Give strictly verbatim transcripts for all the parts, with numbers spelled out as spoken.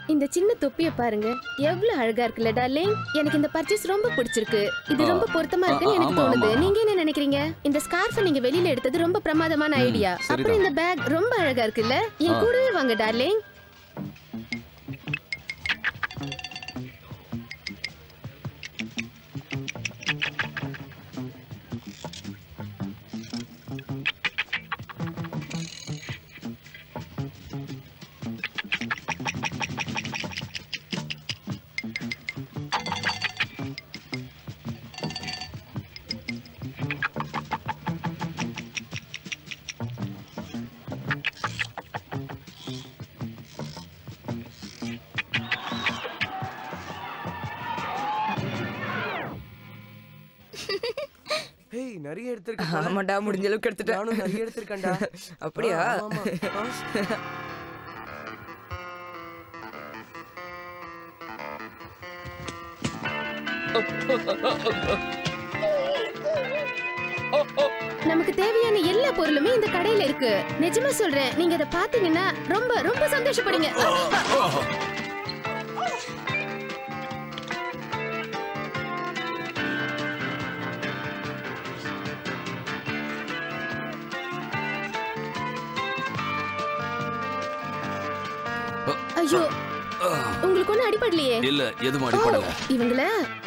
இந்த சின்ன தொப்பிய பாருங்க, எவ்வளவு அழகா இருக்குல்ல டார்லிங். எனக்கு இந்த பர்ச்சேஸ் ரொம்ப பிடிச்சிருக்கு. இது ரொம்ப பொருத்தமா இருக்குன்னு எனக்கு தோணுது. நீங்க என்ன நினைக்கிறீங்க? இந்த ஸ்கார்ஃப் நீங்க வெளியில எடுத்தது ரொம்ப பிரமாதமான ஐடியா. அப்புறம் இந்த பேக் ரொம்ப அழகா இருக்குல்ல. என் கூடவே வாங்க டார்லிங். ஏய் நிறைய எடுத்துர்க்க. ஆமாடா, முடிஞ்ச அளவுக்கு எடுத்துட்டேன். நானும் நிறைய எடுத்துர்க்கேன்டா. அப்படியே ஆமா. நமக்கு தேவையான எல்லா பொருளுமே இந்த கடையில இருக்கு. நிஜமா சொல்றேன், நீங்க இத பாத்தீங்கன்னா ரொம்ப ரொம்ப சந்தோஷப்படுங்க. ஐயோ, உங்களுக்கு ஒண்ணு அடிபடலையே? இல்ல, எதுவும் அடிபடல. இவங்கள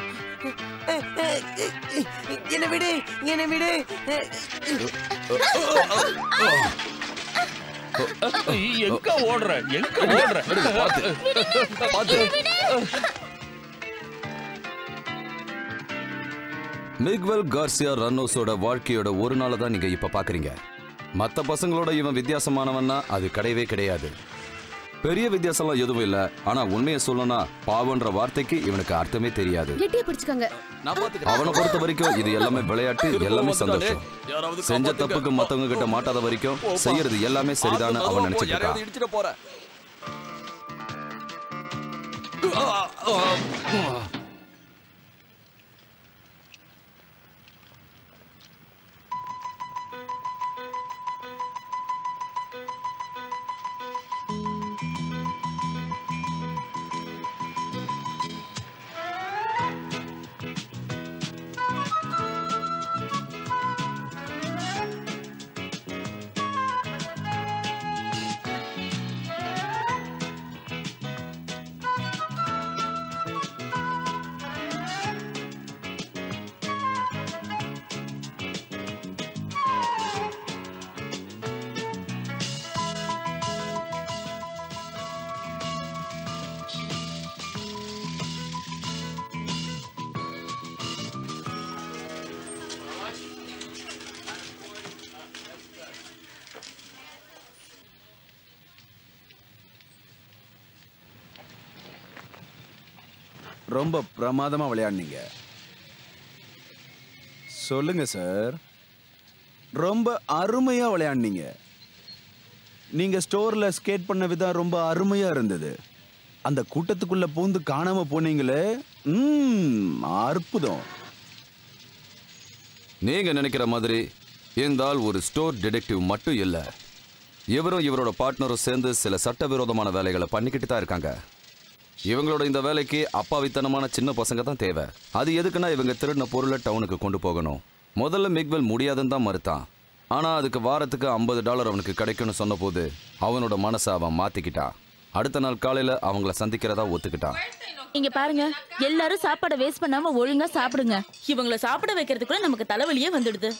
என்ன விடு, என்ன விடு. எங்க ஓடுற, எங்க ஓடுற? பாத்து பாத்து. மிக்வெல் கார்சியா ரன்னோஸோட வாழ்க்கையோட ஒரு நாளை தான் நீங்க இப்ப பாக்குறீங்க. மத்த பசங்களோட இவன் வித்தியாசமானவன்னா அது கிடையவே கிடையாது. பெரிய வித்தியாசம்லாம் எதுவும் இல்ல. ஆனா உண்மையை சொல்லணும்னா பாவன்ற வார்த்தைக்கு இவனுக்கு அர்த்தமே தெரியாது. கெட்டியா பிடிச்சுக்கங்க. அவனை பொறுத்த வரைக்கும் இது எல்லாமே விளையாட்டு, எல்லாமே சந்தோஷம். செஞ்ச தப்புக்கு மத்தவங்க கிட்ட மாட்டாத வரைக்கும் செய்யறது எல்லாமே சரிதான்னு அவன் நினைச்சிட்டு இருக்கான். ரொம்ப பிரமாதமா விளையாடுனீங்க. சொல்லுங்க சார். ரொம்ப அருமையா விளையாடுனீங்க. நீங்க ஸ்டோர்ல ஸ்கேட் பண்ண விதம் ரொம்ப அருமையா இருந்தது. அந்த கூட்டத்துக்குள்ள பூந்து காணாம போனீங்களே, ம் அற்புதம். நீங்க நினைக்கிற மாதிரி இந்த ஆள் ஒரு ஸ்டோர் டிடெக்டிவ் மட்டும் இல்ல. இவரும் இவரோட பார்ட்னரும் சேர்ந்து சில சட்டவிரோதமான வேலைகளை பண்ணிக்கிட்டு தான் இருக்காங்க. இவங்களோட இந்த வேலைக்கு அப்பாவித்தனமான சின்ன பசங்க தான் தேவை. அது எதுக்குன்னா இவங்க திருடின பொருளை டவுனுக்கு கொண்டு போகணும். முதல்ல மிக்வெல் முடியாதுன்னு தான் மறுத்தான். ஆனா அதுக்கு வாரத்துக்கு ஐம்பது டாலர் அவனுக்கு கிடைக்கும்னு சொன்ன போது அவனோட மனசை அவன் மாத்திக்கிட்டான். அடுத்த நாள் காலையில அவங்கள சந்திக்கிறதா ஒத்துக்கிட்டான். இங்க பாருங்க, எல்லாரும் சாப்பாடை வேஸ்ட் பண்ணாம ஒழுங்கா சாப்பிடுங்க. இவங்களை சாப்பிட வைக்கிறதுக்குள்ள நமக்கு தலைவலியே வந்துடுது.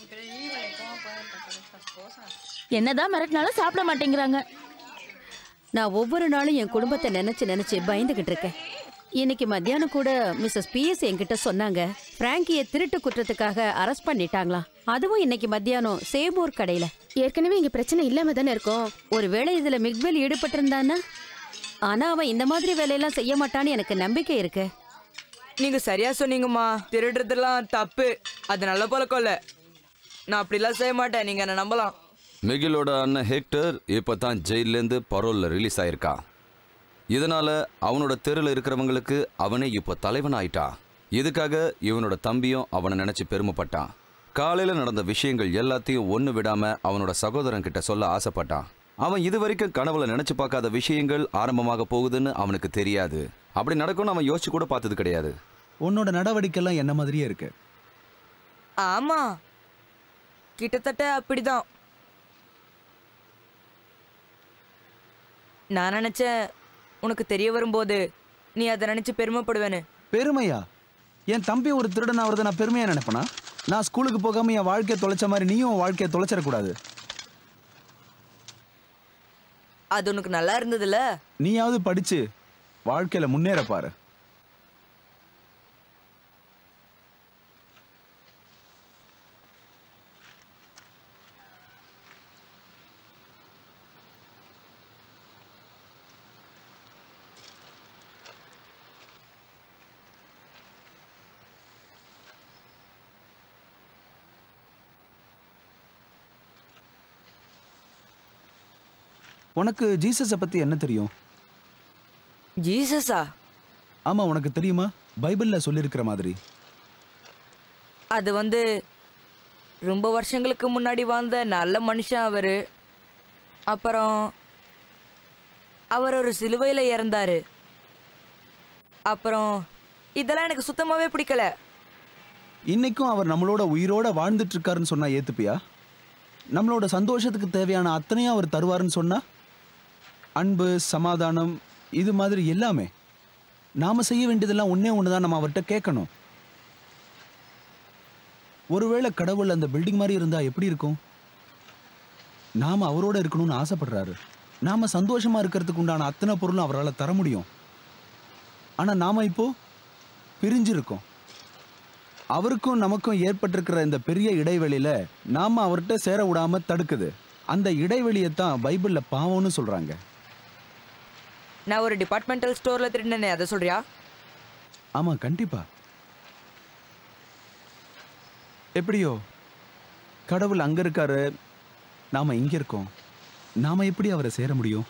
என்னதான் மிரட்டினாலும் சாப்பிட மாட்டேங்கிறாங்க. நான் ஒவ்வொரு நாளும் என் குடும்பத்தை நினைச்சு நினைச்சு பயந்துகிட்டு இருக்கேன். இன்னைக்கு மத்தியானம் கூட மிஸ்ஸஸ் பிஎஸ் என்கிட்ட சொன்னாங்க, பிராங்கிய திருட்டு குற்றத்துக்காக அரெஸ்ட் பண்ணிட்டாங்களாம். அதுவும் இன்னைக்கு மத்தியானம் சேமூர் கடையில. ஏற்கனவே இங்க பிரச்சனை இல்லாம தானே இருக்கும். ஒருவேளை இதுல மிக்வெல் ஈடுபட்டிருந்தானா? ஆனா அவன் இந்த மாதிரி வேலையெல்லாம் செய்ய மாட்டான்னு எனக்கு நம்பிக்கை இருக்கு. நீங்க சரியா சொன்னீங்கம்மா. திருடுறதெல்லாம் தப்பு, அது நல்ல பழக்கம் இல்ல. நான் அப்படிலாம் செய்ய மாட்டேன், நீங்க என்ன நம்பலாம். மிகிலோட அண்ணன் ஹெக்டர் இப்போ தான் ஜெயிலேருந்து பரோலில் ரிலீஸ் ஆயிருக்கான். இதனால அவனோட தெருவில் இருக்கிறவங்களுக்கு அவனே இப்போ தலைவன் ஆயிட்டான். இதுக்காக இவனோட தம்பியும் அவனை நினைச்சு பெருமைப்பட்டான். காலையில் நடந்த விஷயங்கள் எல்லாத்தையும் ஒன்று விடாம அவனோட சகோதரன் கிட்ட சொல்ல ஆசைப்பட்டான். அவன் இது வரைக்கும் கனவுல நினைச்சு பார்க்காத விஷயங்கள் ஆரம்பமாக போகுதுன்னு அவனுக்கு தெரியாது. அப்படி நடக்கும்னு அவன் யோசிச்சு கூட பார்த்தது கிடையாது. உன்னோட நடவடிக்கைலாம் என்ன மாதிரியே இருக்கு. ஆமா, கிட்டத்தட்ட அப்படிதான். நான் நினைச்சேன் உனக்கு தெரிய வரும்போது நீ அதை நினைச்சு பெருமைப்படுவேன்னு. பெருமையா? என் தம்பி ஒரு திருடன் ஆகுறத நான் பெருமையா நினைப்பனா? நான் ஸ்கூலுக்கு போகாம என் வாழ்க்கையை தொலைச்ச மாதிரி நீயும் உன் வாழ்க்கையை தொலைச்சிடக்கூடாது. அது உனக்கு நல்லா இருந்ததுல. நீயாவது படிச்சு வாழ்க்கையில முன்னேற பாரு. உனக்கு ஜீசஸை பத்தி என்ன தெரியும்? ஜீசஸா? ஆமா, உனக்கு தெரியுமா? பைபிள்ல சொல்லியிருக்கிற மாதிரி. அது வந்து ரொம்ப வருஷங்களுக்கு முன்னாடி வாழ்ந்த நல்ல மனுஷன் அவரு. அப்புறம் அவர் ஒரு சிலுவையில இறந்தாரு. அப்புறம் இதெல்லாம் எனக்கு சுத்தமாவே பிடிக்கல. இன்னைக்கும் அவர் நம்மளோட உயிரோட வாழ்ந்துட்டு இருக்காருன்னு சொன்னா ஏத்துப்பியா? நம்மளோட சந்தோஷத்துக்கு தேவையான அத்தனையும் அவர் தருவாருன்னு சொன்னா, அன்பு, சமாதானம், இது மாதிரி எல்லாமே. நாம செய்ய வேண்டியதெல்லாம் ஒன்னே ஒண்ணுதான், நம்ம அவர்கிட்ட கேட்கணும். ஒருவேளை கடவுள் அந்த பில்டிங் மாதிரி இருந்தா எப்படி இருக்கும்? நாம அவரோட இருக்கணும்னு ஆசைப்படுறாரு. நாம சந்தோஷமா இருக்கிறதுக்கு உண்டான அத்தனை பொருளும் அவரால் தர முடியும். ஆனா நாம இப்போ பிரிஞ்சிருக்கோம். அவருக்கும் நமக்கும் ஏற்பட்டிருக்கிற இந்த பெரிய இடைவெளியில நாம அவர்கிட்ட சேர விடாம தடுக்குது. அந்த இடைவெளியை தான் பைபிள்ல பாவம்னு சொல்றாங்க. நான் ஒரு டிபார்ட்மெண்டல் ஸ்டோர்ல திருடினேனே, அதை சொல்றியா? ஆமா, கண்டிப்பா. எப்படியோ கடவுள் அங்க இருக்காரு, நாம இங்க இருக்கோம். நாம எப்படி அவரை சேர முடியும்?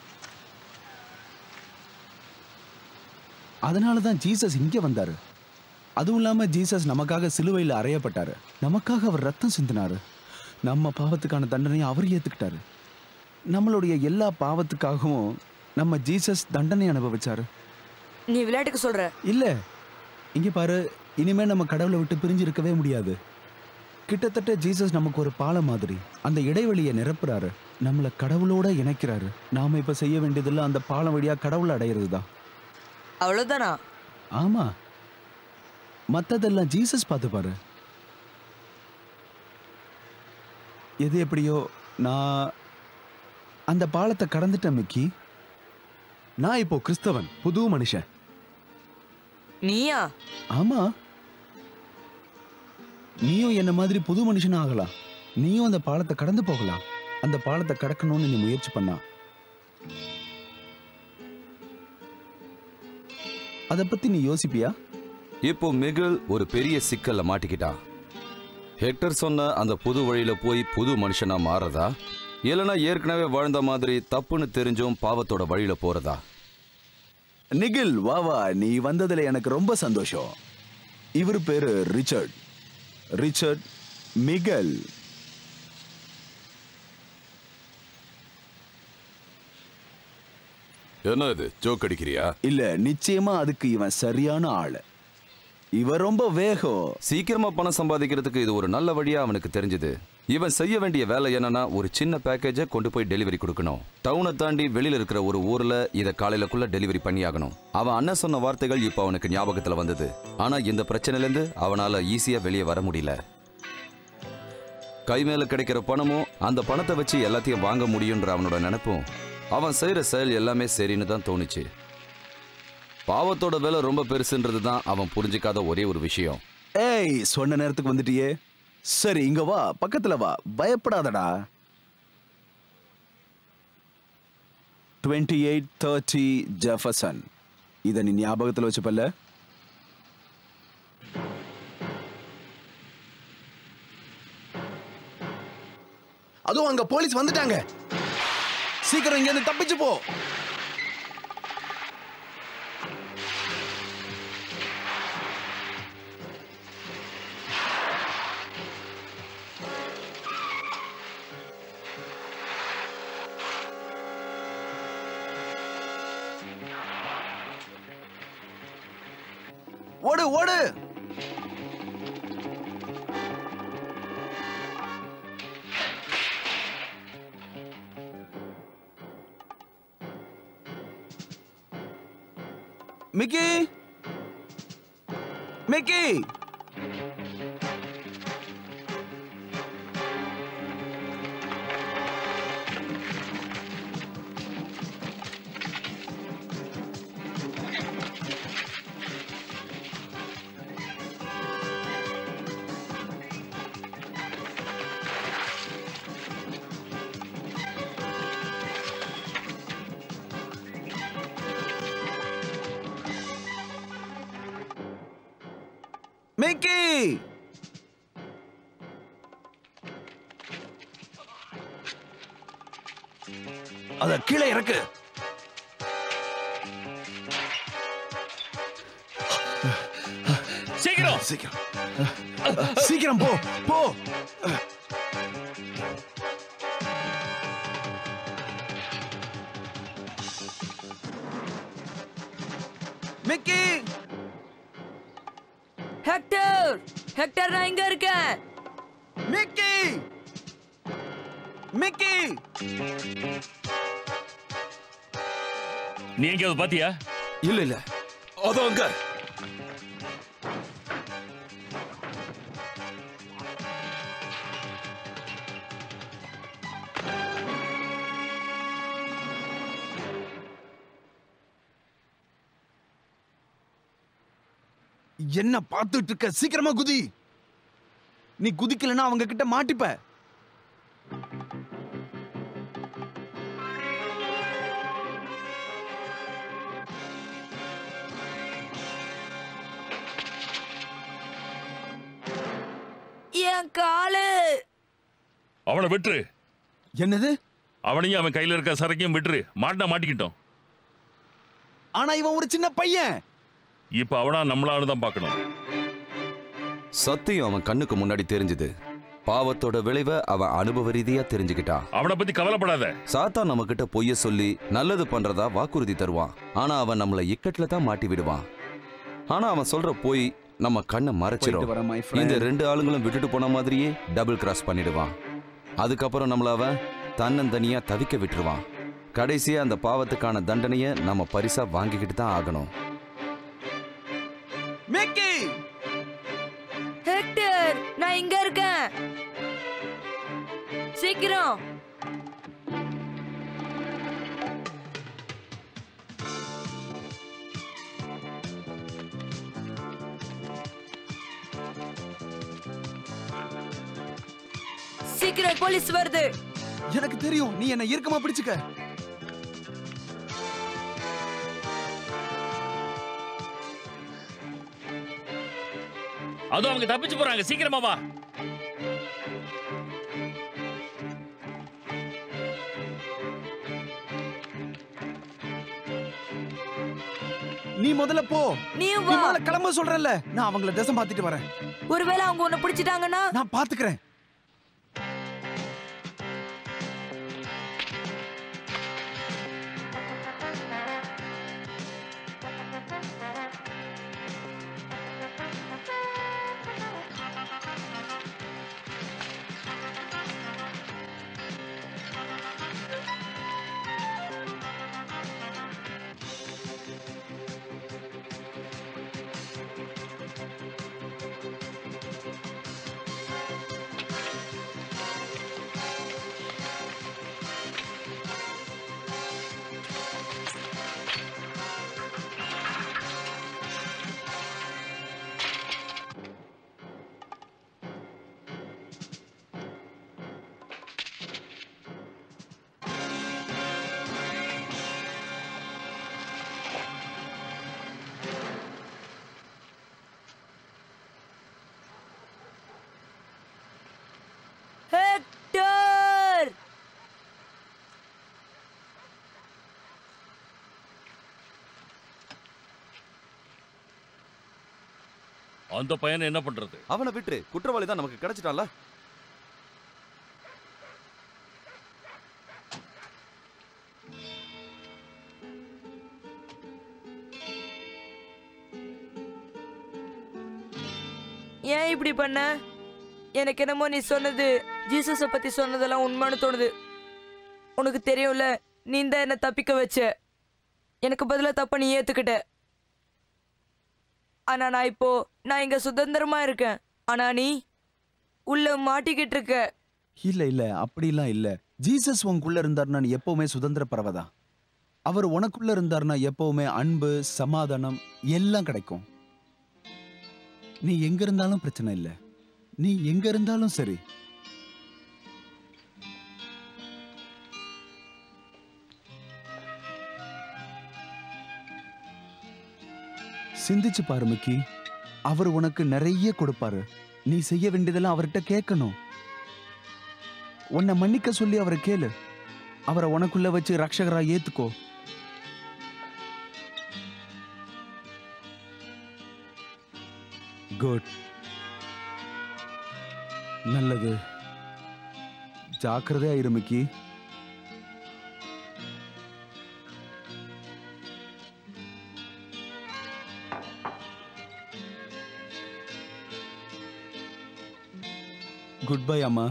அதனாலதான் ஜீசஸ் இங்க வந்தாரு. அதுவும் இல்லாம ஜீசஸ் நமக்காக சிலுவையில் அறையப்பட்டாரு. நமக்காக அவர் ரத்தம் சிந்தினாரு. நம்ம பாவத்துக்கான தண்டனையை அவர் ஏத்துக்கிட்டாரு. நம்மளுடைய எல்லா பாவத்துக்காகவும் நம்ம ஜீசஸ் தண்டனை அனுபவிச்சாரு. நீ விளையாட்டுக்கு சொல்ற? இல்ல, இங்க பாரு, இனிமே நம்ம கடவுளை விட்டு பிரிஞ்சு இருக்கவே முடியாது. கிட்டத்தட்ட ஜீசஸ் நமக்கு ஒரு பாலம் மாதிரி. அந்த இடைவெளியை நிரப்புறாரு, நம்மளை கடவுளோட இணைக்கிறாரு. நாம இப்ப செய்ய வேண்டியதெல்லாம் அந்த பாலம் வழியா கடவுளை அடையிறது தான். அவ்வளவுதானா? ஆமா, மத்ததெல்லாம் ஜீசஸ் பார்த்துப்பாரு. எது எப்படியோ நான் அந்த பாலத்தை கடந்துட்டேன் மிக்கி. நான் இப்போ கிறிஸ்தவன், புது மனுஷன். நீயா? ஆமா, நீயும் என்ன மாதிரி புது மனுஷன் ஆகலாம். நீயும் அந்த பாலத்தை கடந்து போகலாம். அந்த பாலத்தை கடக்கணும்னு நீ முயற்சி பண்ணா. அதை பத்தி நீ யோசிப்பியா? இப்போ மிகில் ஒரு பெரிய சிக்கல்ல மாட்டிக்கிட்டான். ஹெக்டர் சொன்ன அந்த புது வழியில போய் புது மனுஷனா மாறதா, இல்லைன்னா ஏற்கனவே வாழ்ந்த மாதிரி தப்புன்னு தெரிஞ்சும் பாவத்தோட வழியில போறதா? நிகில், வா வா, நீ வந்ததுல எனக்கு ரொம்ப சந்தோஷம். இவர் பேரு ரிச்சர்ட். Richard Michael. என்ன இது, ஜோக் அடிக்கிறியா? இல்ல, நிச்சயமா அதுக்கு இவன் சரியான ஆளு. இவன் ரொம்ப வேகம். சீக்கிரமா பணம் சம்பாதிக்கிறதுக்கு இது ஒரு நல்ல வழியா அவனுக்கு தெரிஞ்சது. இவன் செய்ய வேண்டிய வேலை என்னன்னா, ஒரு சின்ன பேக்கேஜை கொண்டு போய் டெலிவரி கொடுக்கணும். டவுனை தாண்டி வெளியில இருக்கிற ஒரு ஊர்ல இதை காலையிலக்குள்ள டெலிவரி பண்ணியாகணும். அவன் அண்ணன் சொன்ன வார்த்தைகள் இப்ப அவனுக்கு ஞாபகத்துல வந்தது. ஆனா இந்த பிரச்சனையில இருந்து அவனால ஈஸியா வெளியே வர முடியல. கை மேல கிடைக்கிற பணமும் அந்த பணத்தை வச்சு எல்லாத்தையும் வாங்க முடியுன்ற அவனோட நினைப்பும், அவன் செய்யற செயல் எல்லாமே சரின்னு தான் தோணுச்சு. பாவத்தோட வேலை ரொம்ப பெருசுன்றது தான் அவன் புரிஞ்சிக்காத ஒரே ஒரு விஷயம். ஏய், சொன்ன நேரத்துக்கு வந்துட்டியே. சரி, இங்க வா, பக்கத்துல வா, பயப்படாதடா. Twenty eight thirty Jefferson. இதை நீ ஞாபகத்துல வச்சுப்பல்ல? அதுவும் அங்க போலீஸ் வந்துட்டாங்க. சீக்கிரம் இங்க இருந்து தப்பிச்சு போ. ஓடு ஓடு. மிக்கி மிக்கி மிக்கி அத கீழே இறக்கு. சீக்கிரம் சீக்கிரம் சீக்கிரம் போ போ. மிக்கி ஹெக்டர் ஹெக்டர் நான் இங்க இருக்கேன். மிக்கி மிக்கி நீ எங்கேயாவது பாத்தியா? இல்ல இல்ல அதோ அங்க. என்ன பார்த்துட்டு இருக்க? சீக்கிரமா குதி. நீ குதிக்கலன்னா அவங்க கிட்ட மாட்டிப்ப. என் காலு. அவனை விட்டுரு. என்னது? அவனையும் அவன் கையில இருக்க சரக்கையும் விட்டுரு. மாட்டினா மாட்டிக்கிட்டோம். ஆனா இவன் ஒரு சின்ன பையன். இப்ப அவனா நம்மளால தான் பார்க்கணும். சத்தியம் அவன் கண்ணுக்கு முன்னாடி தெரிஞ்சது. பாவத்தோட விளைவை அவன் அனுபவ ரீதியா தெரிஞ்சுக்கிட்டான். அவனை பத்தி கவலைப்படாத. சாத்தா நம்ம கிட்ட பொய்ய சொல்லி நல்லது பண்றதா வாக்குறுதி தருவான். ஆனா அவன் நம்மள இக்கட்ல தான் மாட்டி விடுவான். ஆனா அவன் சொல்ற பொய் நம்ம கண்ணை மறைச்சிரும். இந்த ரெண்டு ஆளுங்களும் விட்டுட்டு போன மாதிரியே டபுள் கிராஸ் பண்ணிடுவான். அதுக்கப்புறம் நம்மள அவன் தன்னந்தனியா தவிக்க விட்டுருவான். கடைசியா அந்த பாவத்துக்கான தண்டனையை நம்ம பரிசா வாங்கிக்கிட்டு தான் ஆகணும். மிக்கி ஹெக்டர் நான் இங்க இருக்கேன். சீக்கிரம். சீக்கிரம் போலீஸ் வருது. எனக்கு தெரியும். நீ என்ன இறுக்கமா பிடிச்சுக்க. அதோ அவங்க தப்பிச்சு போறாங்க. சீக்கிரமா வா. நீ முதல்ல போ. நீ நீ வா. முதல்ல கிளம்ப சொல்றேன்ல. நான் அவங்கள தேசம் பார்த்துட்டு வரேன். ஒருவேளை அவங்க உன்னை பிடிச்சிட்டாங்கன்னா? நான் பாத்துக்கிறேன். ஹெக்டர் அந்த பையனை என்ன பண்றது? அவனை விட்டு குற்றவாளி தான் நமக்கு கிடைச்சிட்டான்ல. ஏன் இப்படி பண்ண? எனக்கு என்னமோ நீ சொன்னது ஜீசஸை பத்தி சொன்னதெல்லாம் உண்மைன்னு தோணுது. உனக்கு தெரியும்ல, நீ தான் என்ன தப்பிக்க வச்ச. எனக்கு பதிலா தப்ப நீ ஏத்துக்கிட்ட. ஆனா நான் இப்போ நான் இங்க சுதந்திரமா இருக்கேன். ஆனா நீ உள்ள மாட்டிக்கிட்டு இருக்க. இல்ல இல்ல அப்படிலாம் இல்ல. ஜீசஸ் உனக்குள்ள இருந்தாருன்னா நீ எப்பவுமே சுதந்திர பறவைதான். அவர் உனக்குள்ள இருந்தாருன்னா எப்பவுமே அன்பு, சமாதானம் எல்லாம் கிடைக்கும். நீ எங்க இருந்தாலும் பிரச்சனை இல்ல. நீ எங்க இருந்தாலும் சரி. சிந்திச்சு பாரு மிக்கி. அவர் உனக்கு நிறைய கொடுப்பாரு. நீ செய்ய வேண்டியதெல்லாம் அவர்கிட்ட கேட்கணும். உன்னை மன்னிக்க சொல்லி அவரை கேளு. அவரை உனக்குள்ள வச்சு ரட்சகரா ஏத்துக்கோ. குட். நல்லது. ஜாக்கிரதையா இரு மிக்கி. குட் பை அம்மா.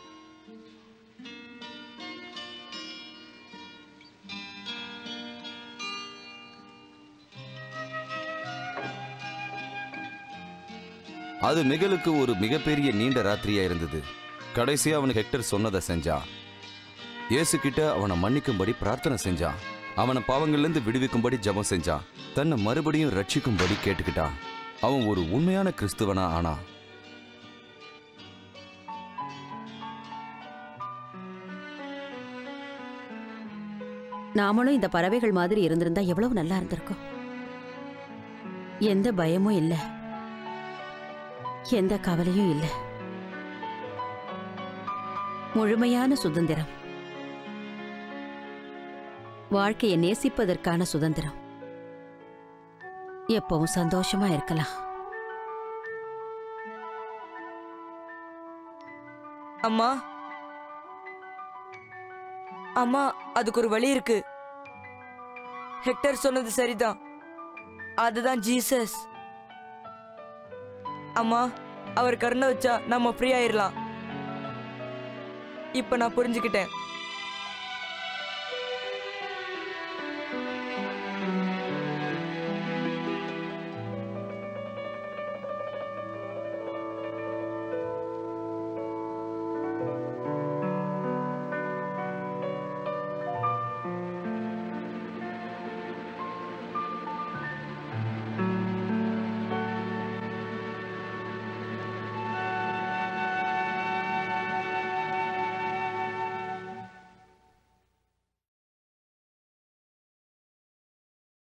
அது மிகலுக்கு ஒரு மிகப்பெரிய நீண்ட ராத்திரியா இருந்தது. கடைசியா அவனுக்கு ஹெக்டர் சொன்னதை செஞ்சான். இயேசு கிட்ட அவனை மன்னிக்கும்படி பிரார்த்தனை செஞ்சான். அவனை பாவங்கள்லேருந்து விடுவிக்கும்படி ஜெபம் செஞ்சான். தன்னை மறுபடியும் ரட்சிக்கும்படி கேட்டுக்கிட்டான். அவன் ஒரு உண்மையான கிறிஸ்துவனா ஆனா. நாமளும் இந்த பறவைகள் மாதிரி இருந்திருந்தா எவ்வளவு நல்லா இருந்திருக்கும். எந்த பயமும் இல்லை, எந்த கவலையும் இல்லை. முழுமையான சுதந்திரம், வாழ்க்கையை நேசிப்பதற்கான சுதந்திரம். எப்பவும் சந்தோஷமா இருக்கலாம். அம்மா அம்மா அதுக்கு ஒரு வழி இருக்கு. ஹெக்டர் சொன்னது சரிதான். அதுதான் ஜீசஸ். அம்மா, அவர் கருணை வச்சா நம்ம ஃப்ரீ ஆயிரலாம். இப்ப நான் புரிஞ்சுக்கிட்டேன்.